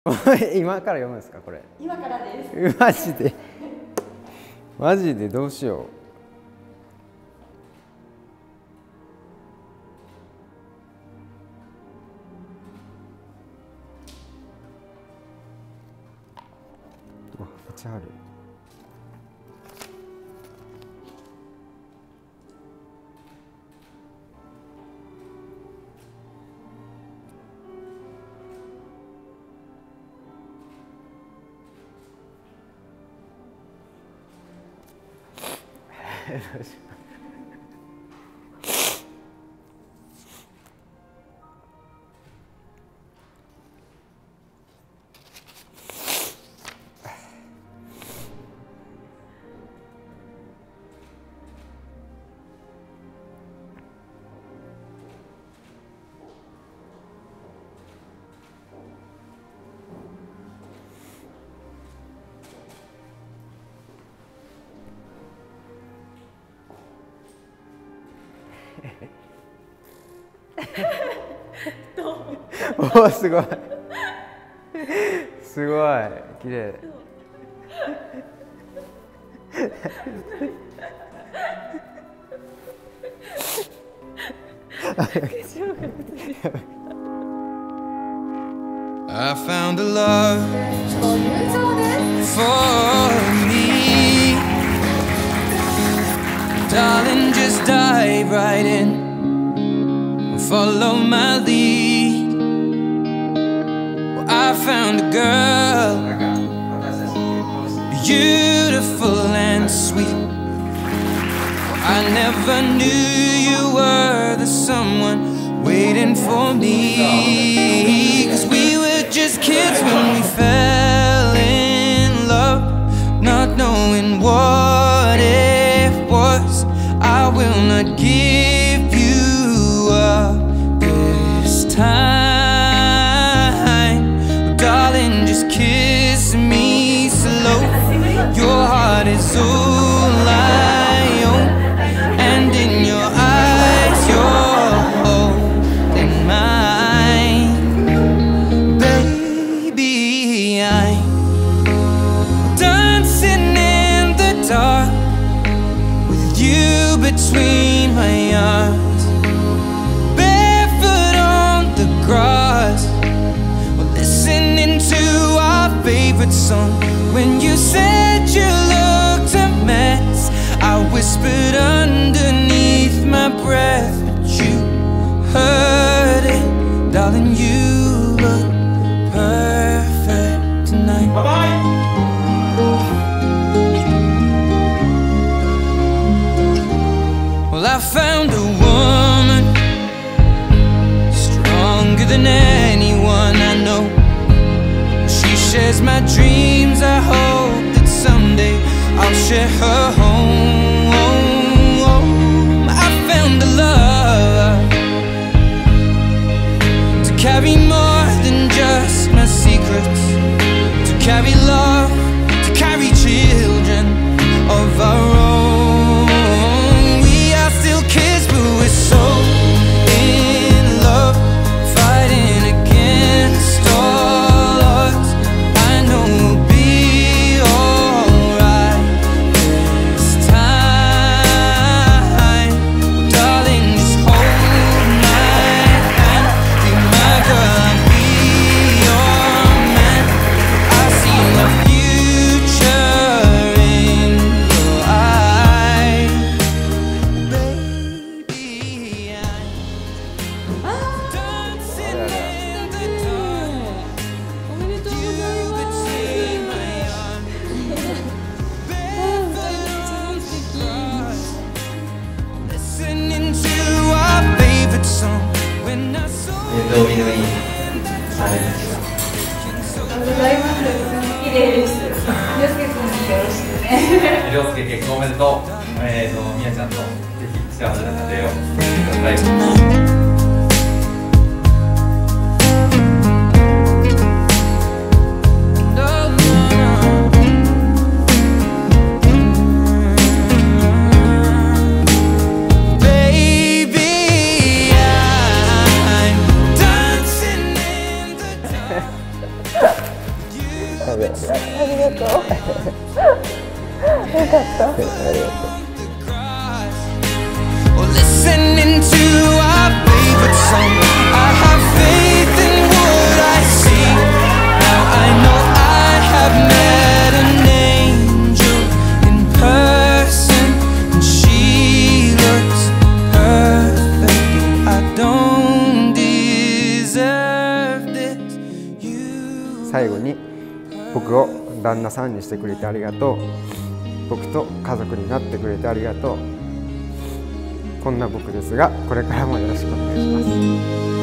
今から読むんですかこれ？ 今からです。 マジでマジでどうしよう。めっちゃある。おお、すごいすごい綺麗。 I found a love for me, darling, just dive right in, follow my lead. Well, I found a girl, beautiful and sweet. I never knew you were the someone waiting for me, 'cause we were just kids when we fell in love, not knowing what it was. I will not give you up this time, oh, darling, just kiss me slow. Your heart is all I own, and in your eyes you're holding mine. Baby, I'm dancing in the dark with you between my arms, barefoot on the grass, listening to our favorite song. When you said you looked a mess, I whispered underneath my breath, but you heard it, darling, you look perfect tonight. Bye-bye. Well, I found a woman stronger than anyone I know. She shares my dreams. I hope that someday I'll share her home. I found a love to carry more than just my secrets, to carry love, to carry children of our own. We are still kids, but we're so in love, fighting against all odds. I know we'll be alright this time. Oh, darling, just hold my hand, be my girl, I'll be your man. I see my future in your eyes, baby. I'm dancing in the dark, おめでとうござい you ます。 between my arms, barefoot on the grass, listening to our favorite song. When I saw どう見のいいあれですか。 ありがとうございます。とても綺麗です。りょうすけ君によろしくね。 りょうすけ結婚おめでとう。みやちゃんとぜひ幸せな家庭を作ってください。 no, no, no. Baby, I'm dancing in the dark. りがとう。よかった。 ありがとう。 Listening to our favorite song, I have faith in what I see. Now I know I have met an angel in person, and she looks perfect. I don't deserve this. 最後に僕を旦那さんにしてくれてありがとう。僕と家族になってくれてありがとう。こんな僕ですが、これからもよろしくお願いします。